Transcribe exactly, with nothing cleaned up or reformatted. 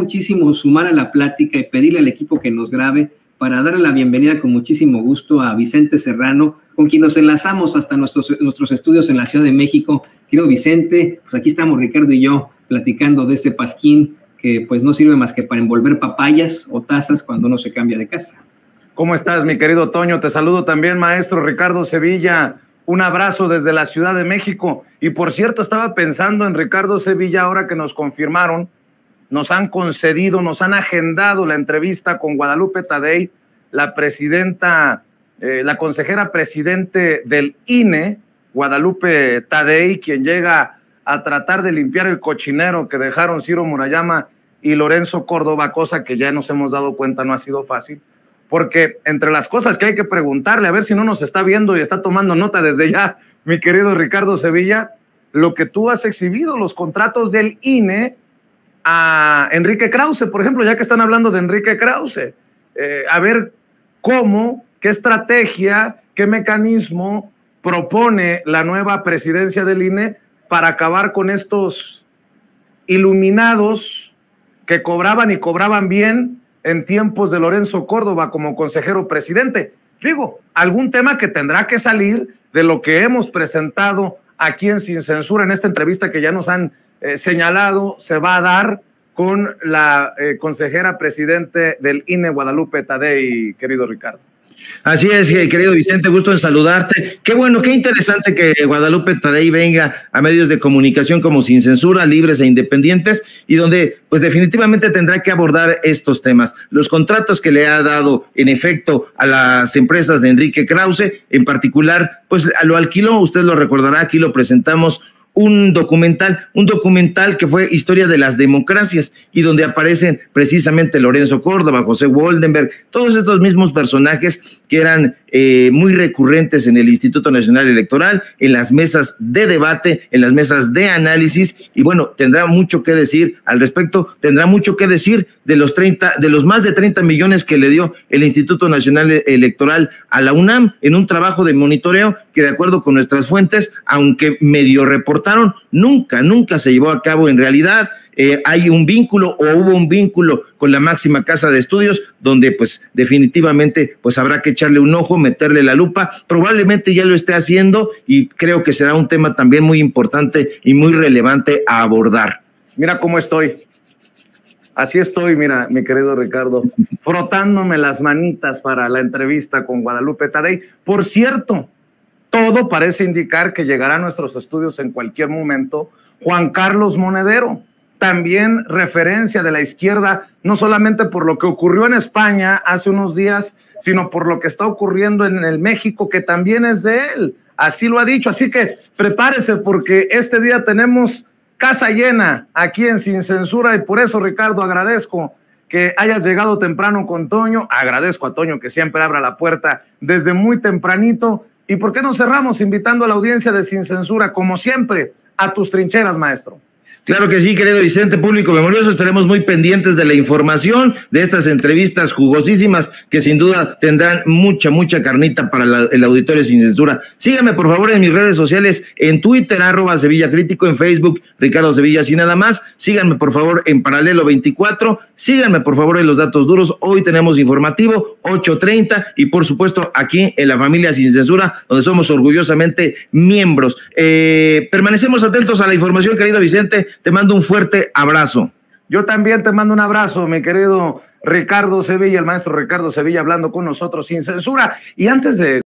muchísimo sumar a la plática y pedirle al equipo que nos grabe para darle la bienvenida con muchísimo gusto a Vicente Serrano, con quien nos enlazamos hasta nuestros, nuestros estudios en la Ciudad de México. Querido Vicente, pues aquí estamos Ricardo y yo platicando de ese pasquín que pues no sirve más que para envolver papayas o tazas cuando uno se cambia de casa. ¿Cómo estás, mi querido Toño? Te saludo también, maestro Ricardo Sevilla. Un abrazo desde la Ciudad de México. Y por cierto, estaba pensando en Ricardo Sevilla ahora que nos confirmaron, nos han concedido, nos han agendado la entrevista con Guadalupe Tadei, la presidenta, eh, la consejera presidente del I N E, Guadalupe Tadei, quien llega a tratar de limpiar el cochinero que dejaron Ciro Murayama y Lorenzo Córdoba, cosa que ya nos hemos dado cuenta no ha sido fácil, porque entre las cosas que hay que preguntarle, a ver si no nos está viendo y está tomando nota desde ya, mi querido Ricardo Sevilla, lo que tú has exhibido, los contratos del I N E, a Enrique Krause, por ejemplo, ya que están hablando de Enrique Krause, eh, a ver cómo, qué estrategia, qué mecanismo propone la nueva presidencia del I N E para acabar con estos iluminados que cobraban y cobraban bien en tiempos de Lorenzo Córdoba como consejero presidente. Digo, algún tema que tendrá que salir de lo que hemos presentado aquí en Sin Censura, en esta entrevista que ya nos han Eh, señalado, se va a dar con la eh, consejera presidente del I N E, Guadalupe Tadei, querido Ricardo. Así es, querido Vicente, gusto en saludarte. Qué bueno, qué interesante que Guadalupe Tadei venga a medios de comunicación como Sin Censura, libres e independientes, y donde pues definitivamente tendrá que abordar estos temas. Los contratos que le ha dado en efecto a las empresas de Enrique Krause, en particular, pues lo alquiló, usted lo recordará, aquí lo presentamos, un documental, un documental que fue Historia de las Democracias y donde aparecen precisamente Lorenzo Córdoba, José Woldenberg, todos estos mismos personajes que eran eh, muy recurrentes en el Instituto Nacional Electoral, en las mesas de debate, en las mesas de análisis, y bueno, tendrá mucho que decir al respecto, tendrá mucho que decir de los treinta, de los más de treinta millones que le dio el Instituto Nacional Electoral a la UNAM en un trabajo de monitoreo que, de acuerdo con nuestras fuentes, aunque medio reportaron, nunca, nunca se llevó a cabo en realidad. Eh, hay un vínculo o hubo un vínculo con la máxima casa de estudios donde pues definitivamente pues habrá que echarle un ojo, meterle la lupa, probablemente ya lo esté haciendo y creo que será un tema también muy importante y muy relevante a abordar. Mira cómo estoy, así estoy, mira, mi querido Ricardo, frotándome las manitas para la entrevista con Guadalupe Tadei. Por cierto, todo parece indicar que llegará a nuestros estudios en cualquier momento Juan Carlos Monedero, también referencia de la izquierda, no solamente por lo que ocurrió en España hace unos días, sino por lo que está ocurriendo en el México, que también es de él. Así lo ha dicho, así que prepárese porque este día tenemos casa llena aquí en Sin Censura y por eso, Ricardo, agradezco que hayas llegado temprano con Toño, agradezco a Toño que siempre abra la puerta desde muy tempranito. ¿Y por qué no cerramos invitando a la audiencia de Sin Censura, como siempre, a tus trincheras, maestro? Claro que sí, querido Vicente, público memorioso, estaremos muy pendientes de la información, de estas entrevistas jugosísimas que sin duda tendrán mucha, mucha carnita para la, el auditorio Sin Censura. Síganme por favor en mis redes sociales, en Twitter, arroba Sevilla Crítico, en Facebook, Ricardo Sevilla, sin nada más. Síganme por favor en Paralelo veinticuatro, síganme por favor en Los Datos Duros, hoy tenemos informativo, ocho treinta, y por supuesto aquí en la familia Sin Censura, donde somos orgullosamente miembros. Eh, permanecemos atentos a la información, querido Vicente. Te mando un fuerte abrazo. Yo también te mando un abrazo, mi querido Ricardo Sevilla, el maestro Ricardo Sevilla, hablando con nosotros Sin Censura. Y antes de